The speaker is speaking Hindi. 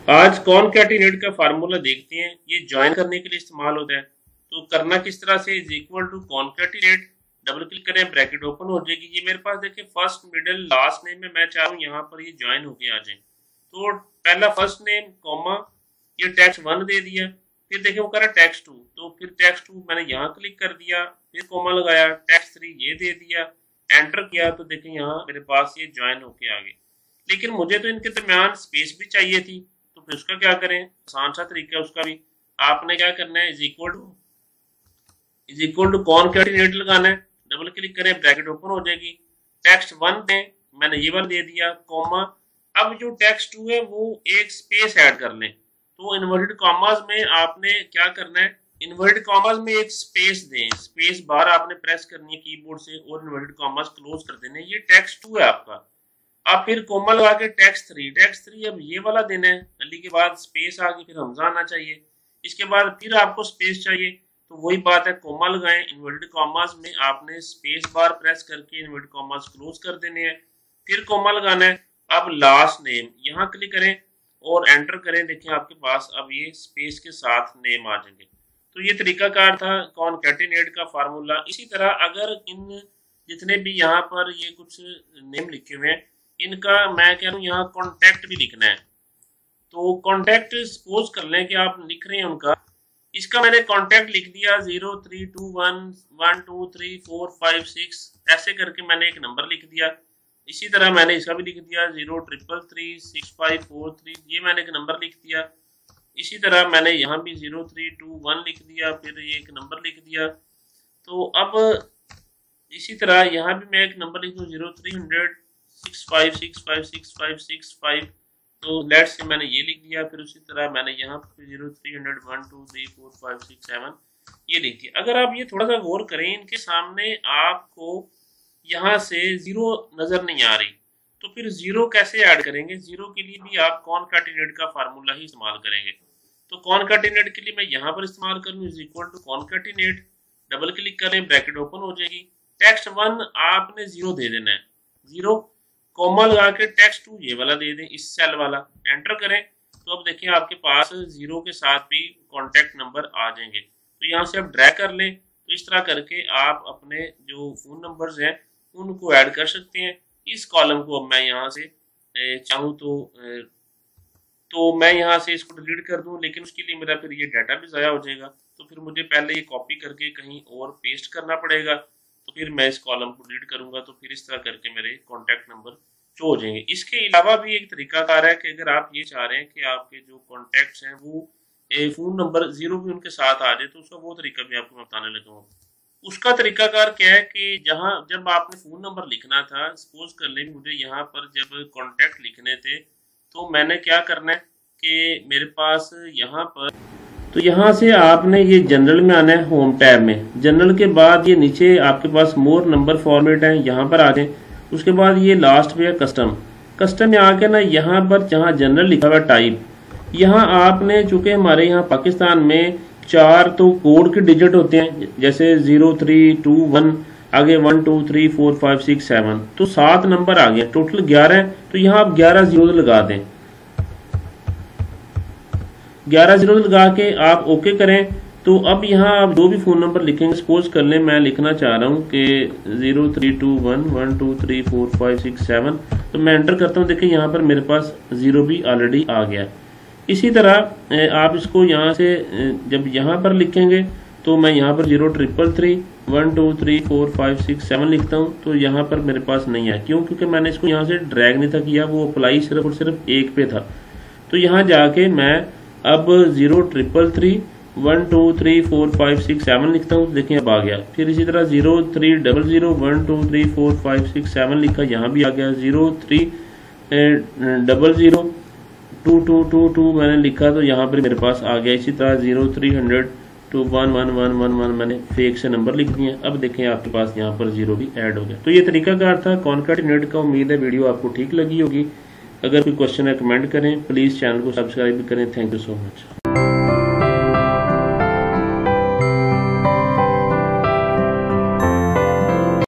आज कॉनकैटिनेट का फार्मूला देखते हैं। ये ज्वाइन करने के लिए इस्तेमाल होता है। तो करना किस तरह से, is equal to concatenate, double click करें, ब्रैकेट ओपन हो जाएगी। ये मेरे पास देखिए फर्स्ट मिडिल लास्ट नेम में मैं चाह रहा हूँ यहाँ पर ये ज्वाइन होके आ जाए। तो पहला फर्स्ट नेम कॉमा, ये टेक्स्ट 1 दे दिया। फिर देखिए वो कह रहा है टेक्स्ट 2, तो फिर टेक्स्ट 2 मैंने यहाँ क्लिक कर दिया, फिर कॉमा लगाया, टेक्स्ट 3 ये दे दिया, एंटर किया, तो देखिए यहाँ मेरे पास ये ज्वाइन होके आ गए। लेकिन मुझे तो इनके दरमियान स्पेस भी चाहिए थी, तो फिर उसका क्या करें, आसान सा तरीका है उसका भी। आपने क्या करना है, इज इक्वल टू कॉनकैटिनेट लगाना है, डबल क्लिक करें, ब्रैकेट ओपन हो जाएगी। टेक्स्ट 1 दें, मैंने ये वाला दे दिया, कॉमा। अब जो टेक्स्ट 2 है वो एक स्पेस ऐड कर लें। तो इन्वर्टेड कॉमास में आपने क्या करना है, इन्वर्टेड कॉमास में एक स्पेस दें, स्पेस बार आपने प्रेस करनी है कीबोर्ड से और इन्वर्टेड कॉमास क्लोज कर देने। ये टेक्स्ट 2 है आपका। अब फिर कोमा लगा के टेक्स्ट 3 अब ये वाला देना है, अली के बाद स्पेस आ गई, फिर हमजा आना चाहिए। इसके बाद फिर आपको स्पेस चाहिए, तो वही बात है, कोमा लगाएं, इन्वर्टेड कॉमास में आपने स्पेस बार प्रेस करके इन्वर्टेड कॉमास क्लोज कर देने हैं, फिर कोमा लगाना है। अब लास्ट नेम यहाँ क्लिक करें और एंटर करें, देखें आपके पास अब ये स्पेस के साथ नेम आ जाएंगे। तो ये तरीकाकार था कॉनकैटिनेट का फार्मूला। इसी तरह अगर इन जितने भी यहाँ पर ये कुछ नेम लिखे हुए हैं, इनका मैं कह रहा हूँ यहाँ कॉन्टैक्ट भी लिखना है। तो कॉन्टैक्ट सपोज कर लें कि आप लिख रहे हैं उनका, इसका मैंने कॉन्टैक्ट लिख दिया 0321123456, ऐसे करके मैंने एक नंबर लिख दिया। इसी तरह मैंने इसका भी लिख दिया 03336543, ये मैंने एक नंबर लिख दिया। इसी तरह मैंने यहाँ भी 0321 लिख दिया, फिर ये एक नंबर लिख दिया। तो अब इसी तरह यहाँ भी मैं एक नंबर लिख दूँ 030065656565। तो लेट्स से मैंने ये लिख दिया, फिर उसी तरह मैंने यहाँ पर 0300123456 ये लिख दिया। अगर आप ये थोड़ा सा गौर करें, इनके सामने आपको यहाँ से जीरो नजर नहीं आ रही, तो फिर जीरो कैसे ऐड करेंगे? जीरो के लिए भी आप कॉनकैटिनेट का फार्मूला ही इस्तेमाल करेंगे। तो कॉनकैटिनेट के लिए मैं यहाँ पर इस्तेमाल करूँ is equal to concatenate, double click करें, ब्रैकेट ओपन हो जाएगी। टेक्स्ट 1 आपने 0 दे देना है, 0 कॉमा लगा के टेक्स्ट 2 ये वाला दे दें, इस सेल वाला, एंटर करें। तो अब देखिए आपके पास 0 के साथ भी कॉन्टैक्ट नंबर आ जाएंगे। तो यहाँ से आप ड्रैग कर लें, तो इस तरह करके आप अपने जो फोन नंबर्स हैं उनको ऐड कर सकते हैं। इस कॉलम को अब मैं यहाँ से चाहूँ तो मैं यहाँ से इसको डिलीट कर दूँ, लेकिन उसके लिए मेरा फिर ये डाटा भी ज़ाया हो जाएगा। तो फिर मुझे पहले ये कॉपी करके कहीं और पेस्ट करना पड़ेगा। तो फिर मैं इस कॉलम को डिलीट करूंगा, तो फिर इस तरह करके मेरे कॉन्टैक्ट नंबर शो हो जाएंगे। इसके अलावा भी एक तरीकाकार है कि अगर आप ये चाह रहे हैं कि आपके जो कॉन्टैक्ट्स हैं वो फोन नंबर 0 भी उनके साथ आ जाए, तो उसका वो तरीका भी आपको मैं बताने लगा हूँ। उसका तरीकाकार क्या है कि जब आपने फोन नंबर लिखना था, सपोज कर लें मुझे यहाँ पर जब कॉन्टैक्ट लिखने थे, तो मैंने क्या करना है कि मेरे पास यहाँ पर, तो यहाँ से आपने ये जनरल में आना है, होम टैब में। जनरल के बाद ये नीचे आपके पास मोर नंबर फॉर्मेट है, यहाँ पर आ जाए। उसके बाद ये लास्ट पे है कस्टम। कस्टम में आके ना यहाँ पर जहाँ जनरल लिखा हुआ टाइप, यहाँ आपने चूंकि हमारे यहाँ पाकिस्तान में 4 तो कोड के डिजिट होते हैं, जैसे 0321, आगे 1 2 3 4 5 6 7, तो 7 नंबर आ गए, टोटल 11 है। तो यहाँ आप 11 जीरो लगा दें, 11 जीरो लगा के आप ओके करें। तो अब यहाँ आप जो भी फोन नंबर लिखेंगे, सपोज कर लें मैं लिखना चाह रहा हूँ कि 0321123456 तो मैं एंटर करता हूँ। देखिए यहाँ पर मेरे पास 0 भी ऑलरेडी आ गया। इसी तरह आप इसको यहाँ से जब यहाँ पर लिखेंगे, तो मैं यहाँ पर 0333123456 लिखता हूँ, तो यहाँ पर मेरे पास नहीं है। क्यों? क्योंकि मैंने इसको यहाँ से ड्रैग नहीं था किया, वो अप्लाई सिर्फ और सिर्फ 1 पे था। तो यहाँ जाके मैं अब 0333123456 लिखता हूँ, देखिए अब आ गया। फिर इसी तरह 0300123456 लिखा, यहाँ भी आ गया। 03002222 मैंने लिखा, तो यहाँ पर मेरे पास आ गया। इसी तरह 0300211111 मैंने फेक से नंबर लिख दिए। अब देखें आपके पास यहाँ पर 0 भी ऐड हो गया। तो ये तरीकाकार था कॉनकैटिनेट का। उम्मीद है वीडियो आपको ठीक लगी होगी। अगर कोई क्वेश्चन है कमेंट करें, प्लीज़ चैनल को सब्सक्राइब भी करें। Thank you so much.